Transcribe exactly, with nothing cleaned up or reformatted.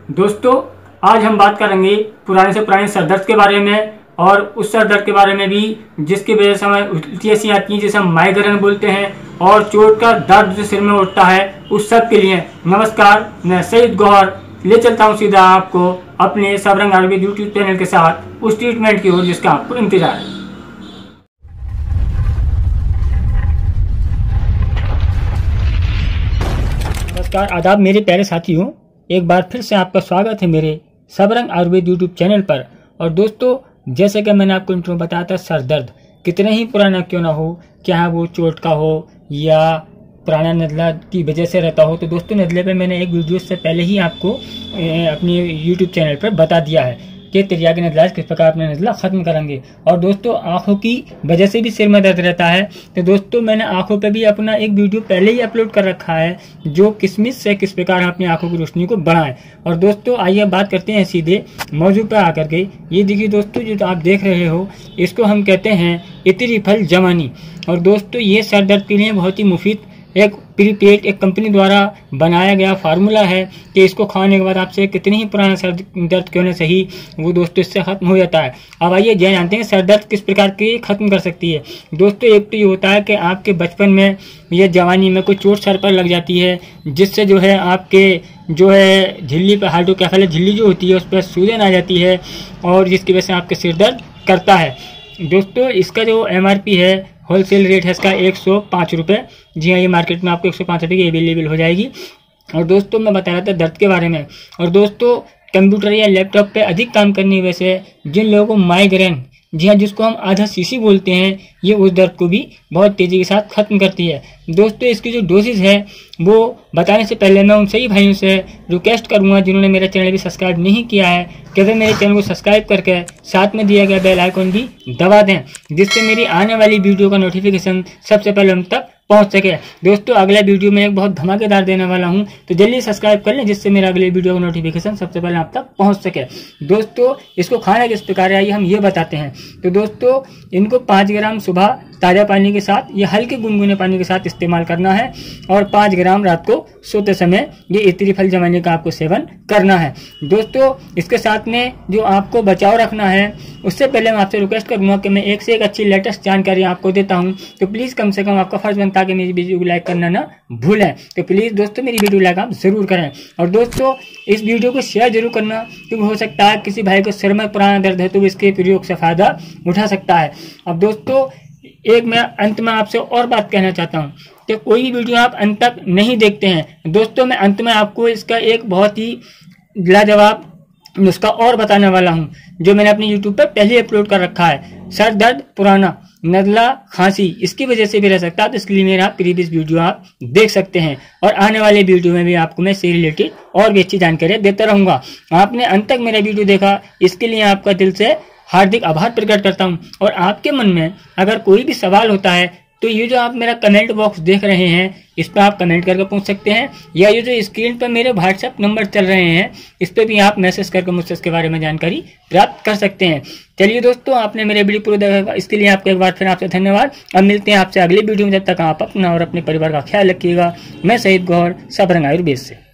दोस्तों आज हम बात करेंगे पुराने से पुराने सर दर्द के बारे में और उस सर दर्द के बारे में भी जिसकी वजह से हमें उल्टी ऐसी आती है जिसे हम माइग्रेन बोलते हैं और चोट का दर्द जो सिर में उठता है उस सब के लिए। नमस्कार, मैं सईद गौहर ले चलता हूँ सीधा आपको अपने सबरंग आयुर्वेद यूट्यूब चैनल के साथ उस ट्रीटमेंट की ओर जिसका आपको इंतजार है। नमस्कार, आदाब मेरे प्यारे साथियों, एक बार फिर से आपका स्वागत है मेरे सबरंग आयुर्वेद यूट्यूब चैनल पर। और दोस्तों, जैसे कि मैंने आपको इंट्रो में बताया था, सर दर्द कितने ही पुराना क्यों ना हो, क्या वो चोट का हो या पुराना नज़ला की वजह से रहता हो, तो दोस्तों नज़ले पे मैंने एक वीडियो से पहले ही आपको अपनी यूट्यूब चैनल पर बता दिया है कि तिर्यागी नज़ला किस प्रकार अपना नज़ला ख़त्म करेंगे। और दोस्तों, आँखों की वजह से भी सिर में दर्द रहता है, तो दोस्तों मैंने आँखों पे भी अपना एक वीडियो पहले ही अपलोड कर रखा है जो किशमिश से किस प्रकार अपनी आँखों की रोशनी को बढ़ाएं। और दोस्तों आइए बात करते हैं सीधे मौजू पर आकर के। ये देखिए दोस्तों, जो आप देख रहे हो इसको हम कहते हैं इतरी फल जवानी। और दोस्तों ये सर दर्द के लिए बहुत ही मुफीद एक प्रीपेड एक कंपनी द्वारा बनाया गया फार्मूला है कि इसको खाने के बाद आपसे कितनी ही पुराना सर दर्द क्यों न सही वो दोस्तों इससे खत्म हो जाता है। अब आइए जानते हैं सर दर्द किस प्रकार की खत्म कर सकती है। दोस्तों एक तो ये होता है कि आपके बचपन में या जवानी में कोई चोट सर पर लग जाती है जिससे जो है आपके जो है झिल्ली पर हाइड्रोकेफेलस झिल्ली जो होती है उस पर सूजन आ जाती है और जिसकी वजह से आपके सिर दर्द करता है। दोस्तों इसका जो एम आर पी है, होलसेल रेट है इसका एक सौ पाँच रुपये। जी हाँ, ये मार्केट में आपको एक सौ पाँच रुपये की अवेलेबल हो जाएगी। और दोस्तों मैं बता रहा था दर्द के बारे में। और दोस्तों कंप्यूटर या लैपटॉप पे अधिक काम करने की वजह से जिन लोगों को माइग्रेन, जी हाँ जिसको हम आधा सीसी बोलते हैं, ये उस दर्द को भी बहुत तेज़ी के साथ ख़त्म करती है। दोस्तों इसकी जो डोजेज है वो बताने से पहले मैं उन सभी भाइयों से रिक्वेस्ट करूंगा जिन्होंने मेरा चैनल भी सब्सक्राइब नहीं किया है कि वे मेरे चैनल को सब्सक्राइब करके साथ में दिया गया बेल आइकन भी दबा दें, जिससे मेरी आने वाली वीडियो का नोटिफिकेशन सबसे पहले हम तक पहुंच सके। दोस्तों अगला वीडियो में एक बहुत धमाकेदार देने वाला हूं, तो जल्दी सब्सक्राइब कर लें जिससे मेरा अगले वीडियो का नोटिफिकेशन सबसे पहले आप तक पहुंच सके। दोस्तों इसको खाना किस प्रकार है आइए हम ये बताते हैं। तो दोस्तों इनको पाँच ग्राम सुबह ताज़ा पानी के साथ या हल्के गुनगुने पानी के साथ इस्तेमाल करना है और पाँच ग्राम रात को सोते समय ये इतरी फल जमाने का आपको सेवन करना है। दोस्तों इसके साथ में जो आपको बचाव रखना है उससे पहले मैं आपसे रिक्वेस्ट करूंगा कि मैं एक से एक अच्छी लेटेस्ट जानकारी आपको देता हूं, तो प्लीज़ कम से कम आपका फर्ज बनता है कि मेरी वीडियो को लाइक करना ना भूलें। तो प्लीज़ दोस्तों मेरी वीडियो लाइक आप जरूर करें और दोस्तों इस वीडियो को शेयर जरूर करना, क्योंकि हो सकता है किसी भाई को सिर में पुराना दर्द है तो इसके प्रयोग से फायदा उठा सकता है। अब दोस्तों एक मैं अंत में आपसे और बात कहना चाहता हूं कि कोई भी वीडियो आप अंत तक नहीं देखते हैं। दोस्तों मैं अंत में आपको इसका एक बहुत ही लाजवाब नुस्खा और बताने वाला हूं जो मैंने अपने यूट्यूब पर पहले अपलोड कर रखा है। सर दर्द, पुराना नज़ला, खांसी इसकी वजह से भी रह सकता है, तो इसके लिए मेरा प्रीवियस वीडियो आप देख सकते हैं। और आने वाले वीडियो में भी आपको मैं इससे रिलेटेड और भी अच्छी जानकारी देता रहूंगा। आपने अंत तक मेरा वीडियो देखा इसके लिए आपका दिल से हार्दिक आभार प्रकट करता हूं। और आपके मन में अगर कोई भी सवाल होता है तो ये जो आप मेरा कमेंट बॉक्स देख रहे हैं इस पर आप कमेंट करके पूछ सकते हैं, या ये जो स्क्रीन पर मेरे व्हाट्सएप नंबर चल रहे हैं इस पर भी आप मैसेज करके मुझसे इसके बारे में जानकारी प्राप्त कर सकते हैं। चलिए दोस्तों, आपने मेरे वीडियो पूरा देखा इसके लिए आपको एक बार फिर आपसे धन्यवाद। अब मिलते हैं आपसे अगली वीडियो में, जब तक आप अपना और अपने परिवार का ख्याल रखिएगा। मैं सईद गौहर, सबरंग आयुर्वेद से।